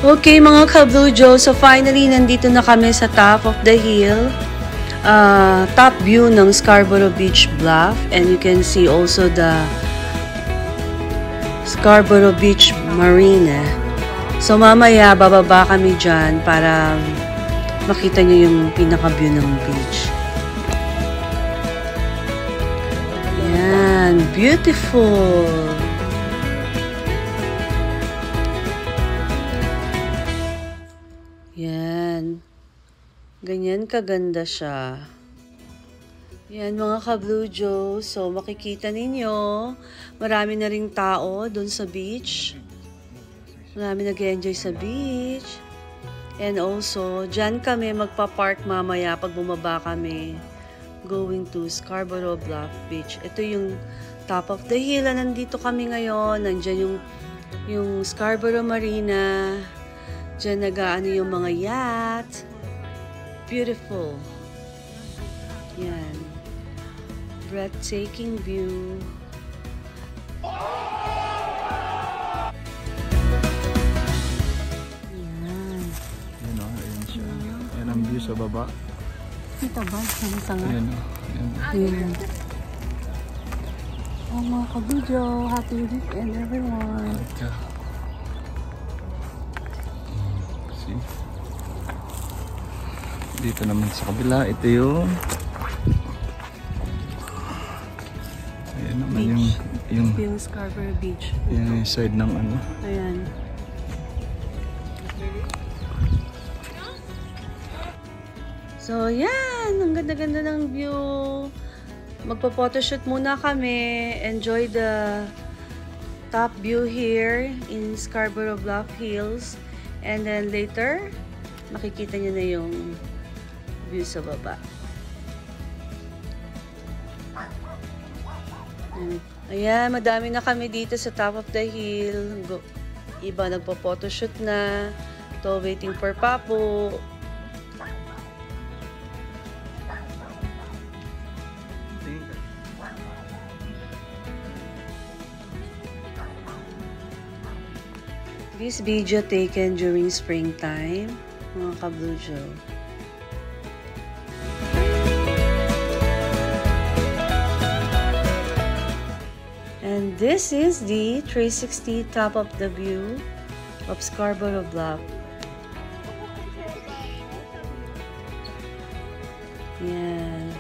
Okay mga ka-Blujo, so finally nandito na kami sa top of the hill. Top view ng Scarborough Beach Bluff, and you can see also the Scarborough Beach Marina. So mamaya bababa kami dyan para makita nyo yung pinaka-view ng beach. Yan, beautiful! Yan. Ganyan kaganda siya. Yan mga ka-Blujo. So makikita ninyo, marami na ring tao doon sa beach. Marami nag-enjoy sa beach. And also, dyan kami magpa-park mamaya pag bumaba kami going to Scarborough Bluff Beach. Ito yung top of the hill na nandito kami ngayon. Nandyan yung Scarborough Marina. Diyan nag-aano yung mga yacht. Beautiful. Yan. Breathtaking view. Yan. Yan o, ayan siya. Yan ang view sa baba. Kita ba? Sanga-sanga. Ayan o. Ayan. Oh mga ka-Blujo, happy weekend everyone. Okay. Dito naman sa kabila, ito yung ayan naman yung Scarborough Beach. Yung side ng ano. Ayan. So yan, ang ganda-ganda ng view. Magpa-photoshoot muna kami. Enjoy the top view here in Scarborough Bluff Hills. And then later, makikita nyo na yung view sa baba. Ayan, madami na kami dito sa top of the hill. Iba nagpo-photoshoot na. To waiting for Papo. This video taken during springtime, mga ka-Blujo. And this is the 360 top of the view of Scarborough Bluff. Yan.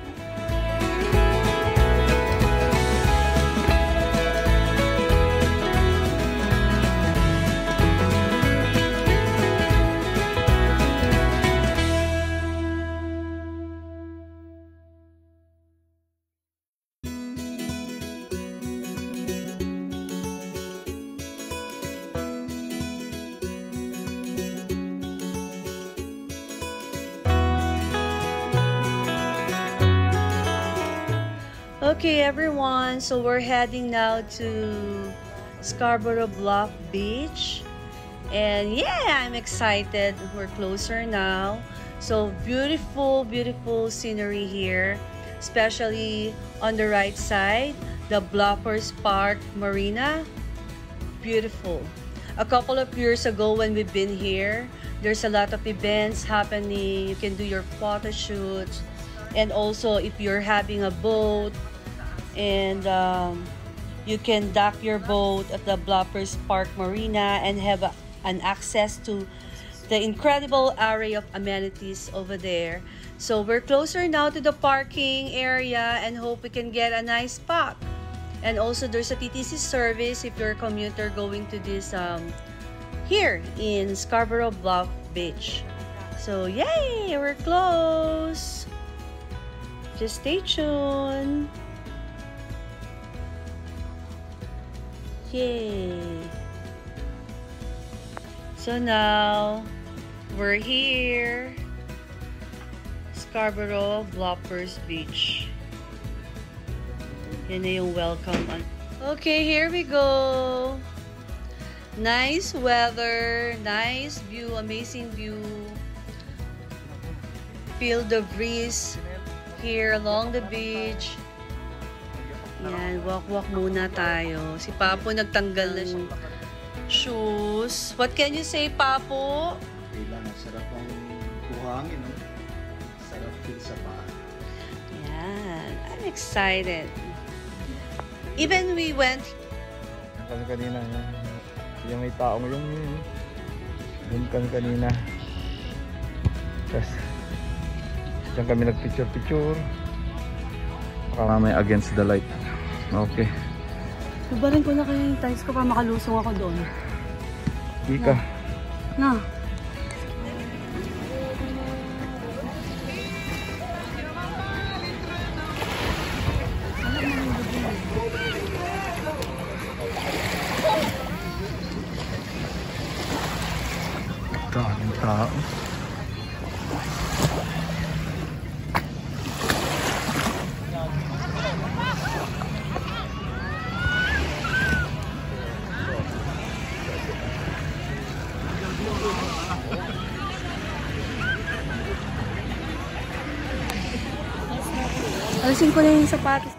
Okay everyone, so we're heading now to Scarborough Bluff Beach, and yeah, I'm excited. We're closer now. So beautiful scenery here, especially on the right side, the Bluffers Park Marina. Beautiful. A couple of years ago when we've been here, there's a lot of events happening. You can do your photo shoots, and also if you're having a boat, and you can dock your boat at the Bluffers Park Marina and have an access to the incredible array of amenities over there. So we're closer now to the parking area and hope we can get a nice spot. And also there's a TTC service if you're a commuter going to this here in Scarborough Bluff Beach. So yay, we're close. Just stay tuned. Yay! So now, we're here. Scarborough Bluffers Beach. Yan na yung welcome. Okay, here we go. Nice weather, nice view, amazing view. Feel the breeze here along the beach. Yan, walk-walk muna tayo. Si Papo nagtanggal ng shoes. What can you say, Papo? Kailangan sarap ang buhangin, no? Sarap feel sa paa. Yan. I'm excited. Even we went... Kasi kanina, yung may taong yung doon kami kanina. Tapos, diyan kami nagpicture-picture. Baka may against the light. Okay. Tubarin ko na kayo yung tiles ko para makalusong ako doon. Ika. Na. Daming tao. Alisin ko na yung sapatos.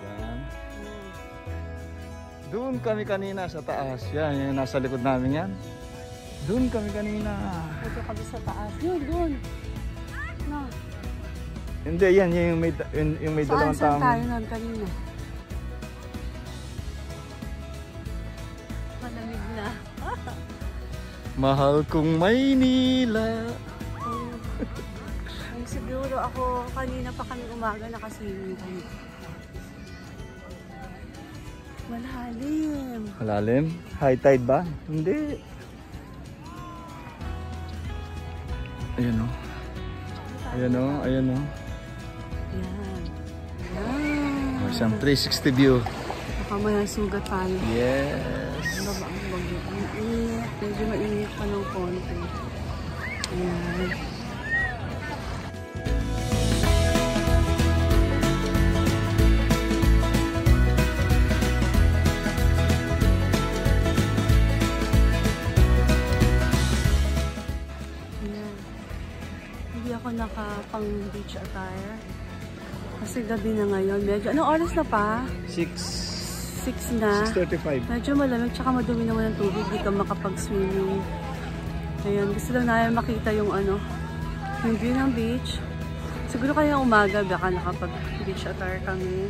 Doon kami kanina sa taas. Yan, yung nasa likod namin yan. Doon kami kanina. Ito kami sa taas. Yun, doon. No. Hindi, yan. Yung may dalawang Saan tao. tayo nun kanina? Malamig na. Mahal kong Maynila. Kung siguro ako, kanina pa kami umaga nakaswimming kami. Malalim. Malalim? High tide ba? Hindi. Ayan o. Ayan o. Ayan o. Yan. Yan. Isang 360 view. Baka may sugat tayo. Yes. Ano ba ang bagyo? Ang init. Medyo mainit pa ng konti. Ayan. Ako naka-pang beach attire kasi gabi na ngayon. Medyo, anong oras na pa? 6 na. 6:35. Medyo malamig tsaka madumi naman ng tubig. Di ka makapag-swimming. Ayan, gusto lang namin makita yung yung view ng beach. Siguro kaya umaga baka nakapag-beach attire kami.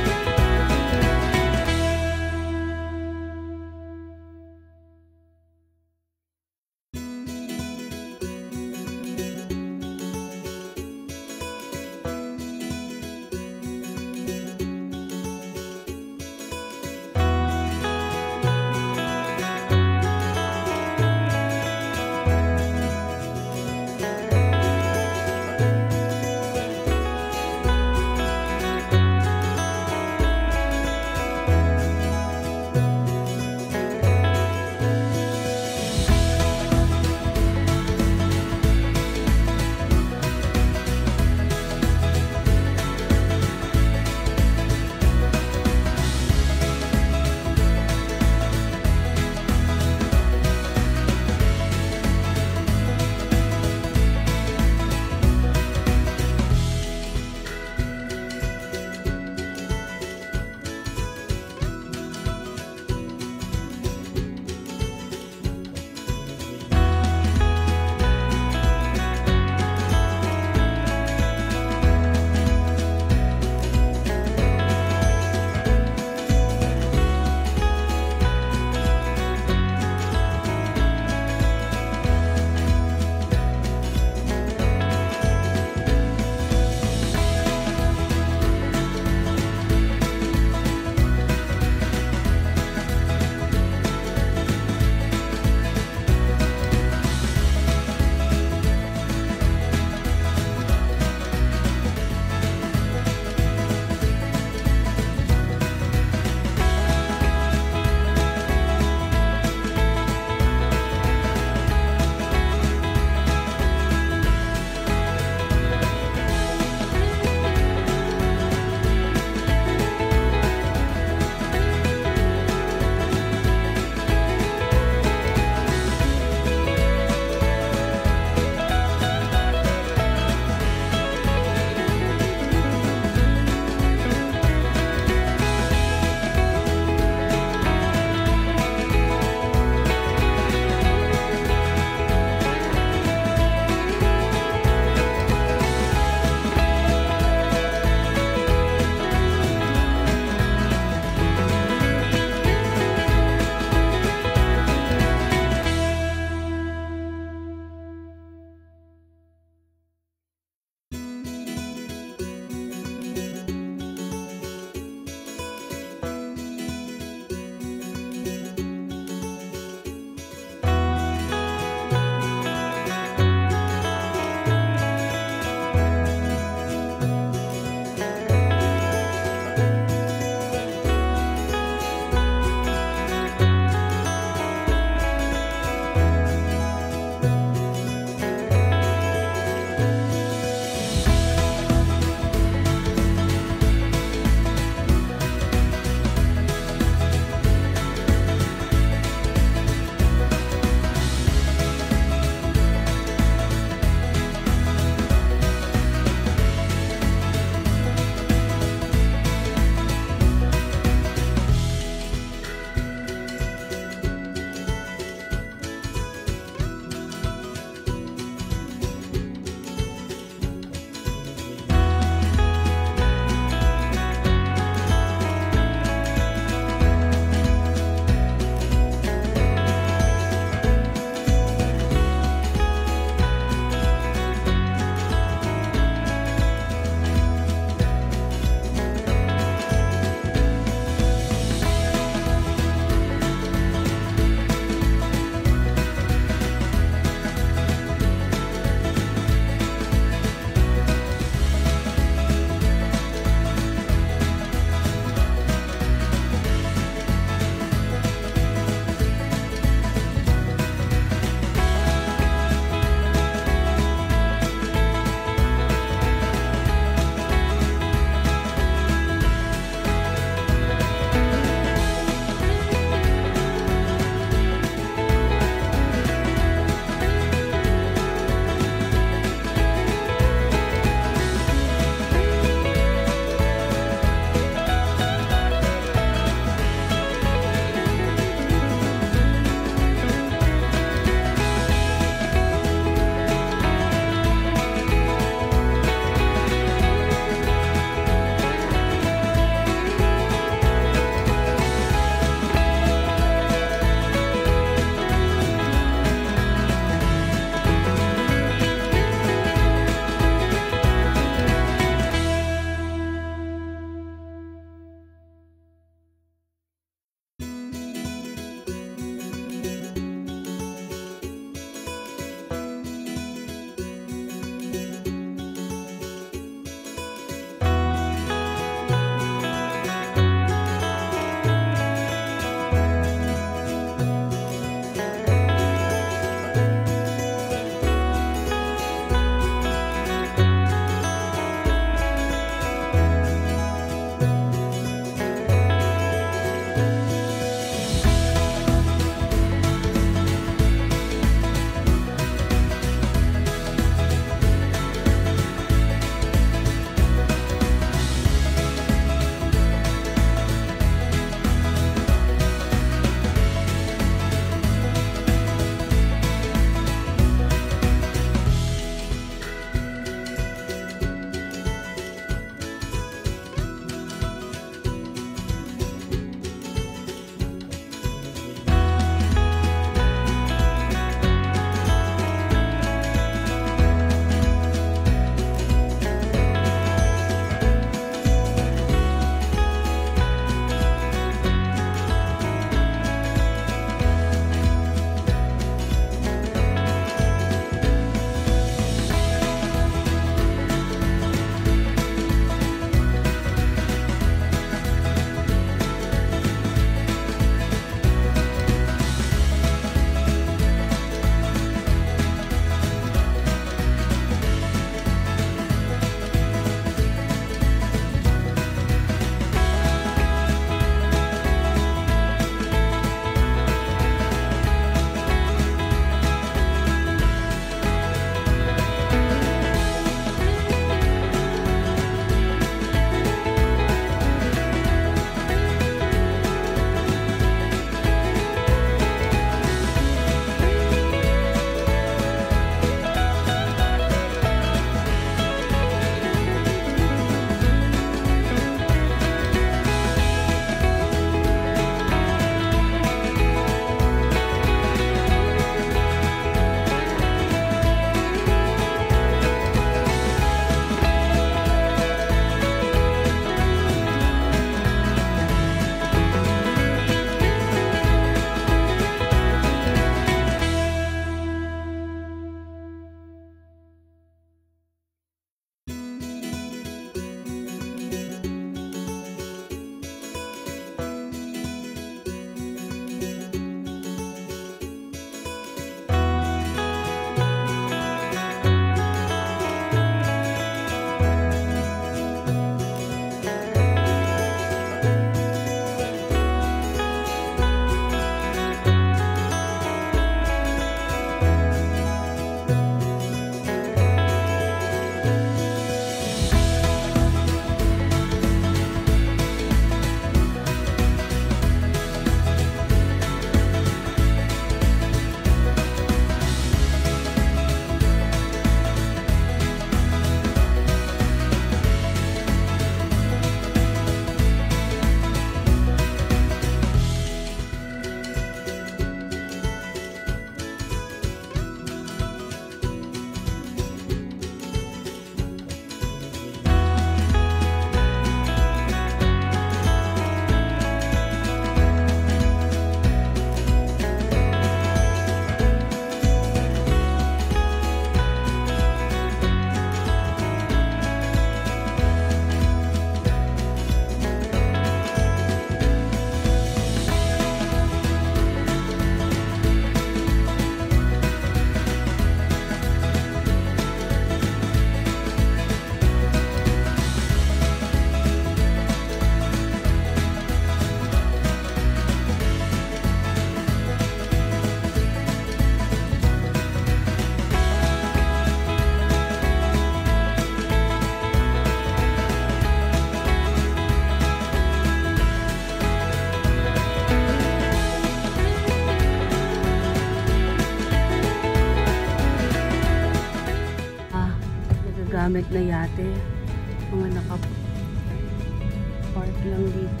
ginagamit na yate. Mga naka-park lang dito.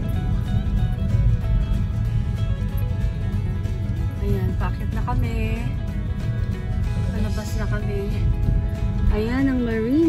Ayan, paakit na kami. Palabas na kami. Ayan ang marina.